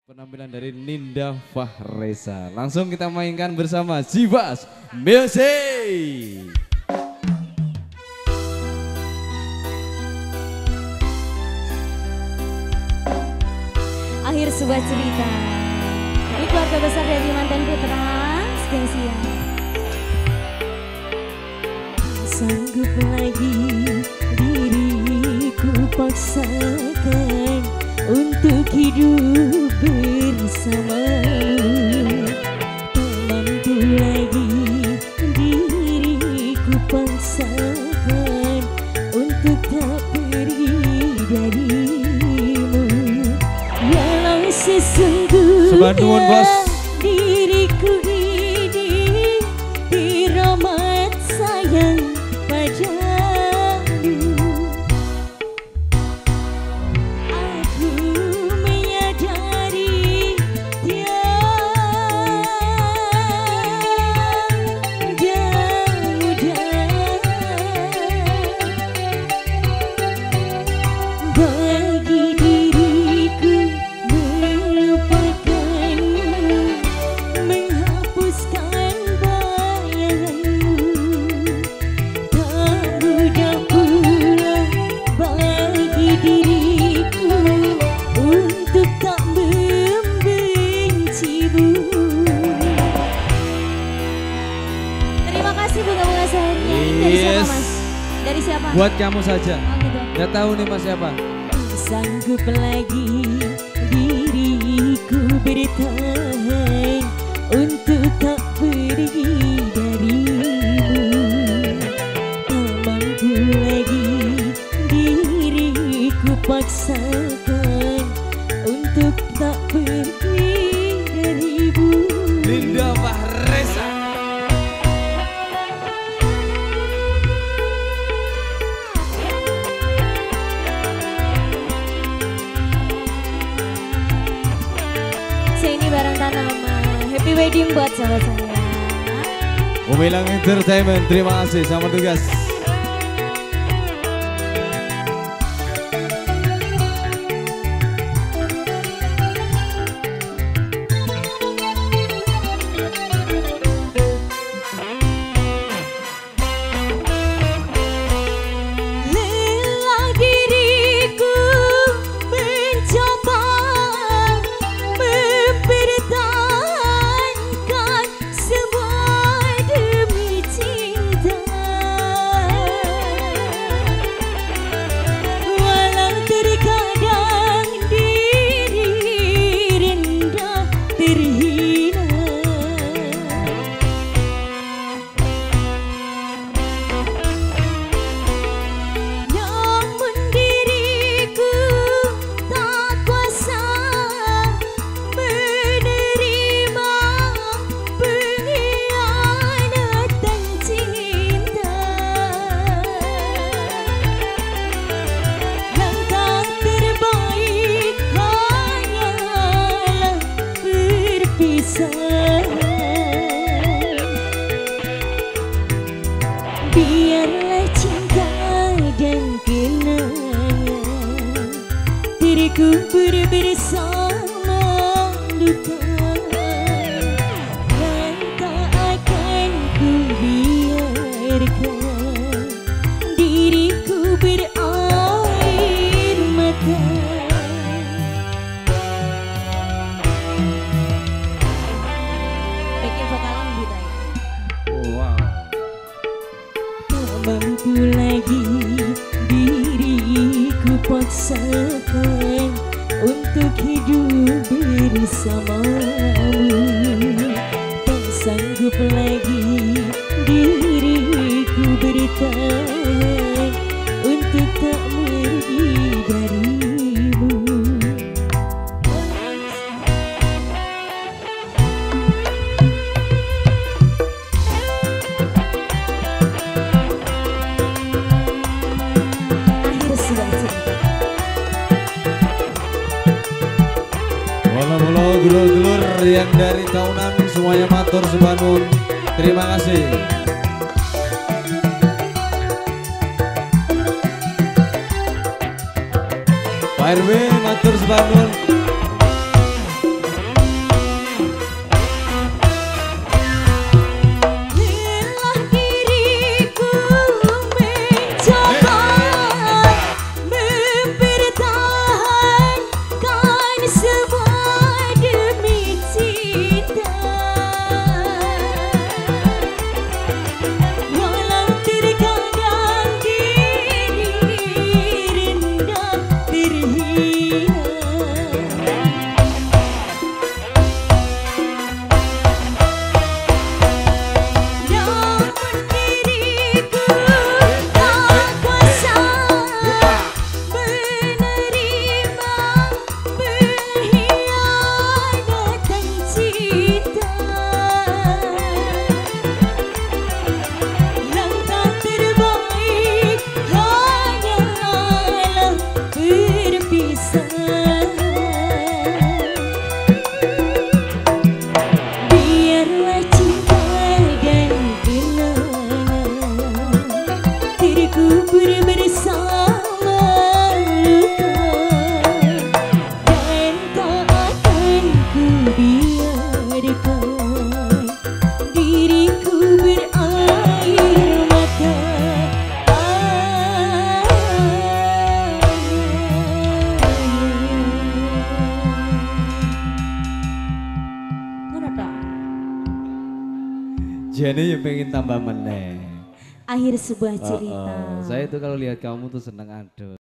Penampilan dari Ninda Fahreza. Langsung kita mainkan bersama Zivas Music. Akhir sebuah cerita. Ini keluarga besar dari mantan putra Skensia. Sanggup lagi diriku paksakan untuk hidup bersamamu. Tak mampu lagi diriku paksakan untuk tak pergi darimu. Walau sesungguhnya Bos. diriku ini teramat sayang padamu. Aku menyadari tiada mudah bagi diriku melupakanmu, menghapuskan bayanganmu. Tak mudah pula bagi diriku untuk tak membencimu. Terima kasih bunga-bunga sayangnya. Dari siapa Yes. mas? Dari siapa? Buat kamu saja. Oh, gitu. Gak tahu nih mas siapa. Sanggup lagi diriku bertahan untuk tak pergi darimu. Tak mampu lagi diriku paksakan untuk tak pergi darimu. Ninda Fahreza. Saya ini barang tanaman. Happy wedding buat sahabat saya. Umilang Entertainment, terima kasih, selamat tugas. Lelah diriku mencoba mempertahankan semua demi cinta. Walau terkadang diri rendah terhina. Namun diriku tak kuasa menerima pengkhianatan cinta. Langkah terbaik hanyalah berpisah. Biarlah cinta dan kenangan terkubur bersama luka, dan tak akan ku biarkan diriku berair mata. Backing vokalnya Dita ya. Oh, wow. Tak mampu lagi diriku paksakan untuk hidup bersamamu. Tak sanggup lagi diriku bertahan untuk tak pergi darimu. Akhir sebuah cerita. Bola-bola dulur-dulur yang dari tahunan semuanya matur sebanun. Terima kasih. Pak RW matur sebangun. Jane ya pengen tambah meneh. Akhir sebuah cerita. Saya itu kalau lihat kamu tuh seneng aduh.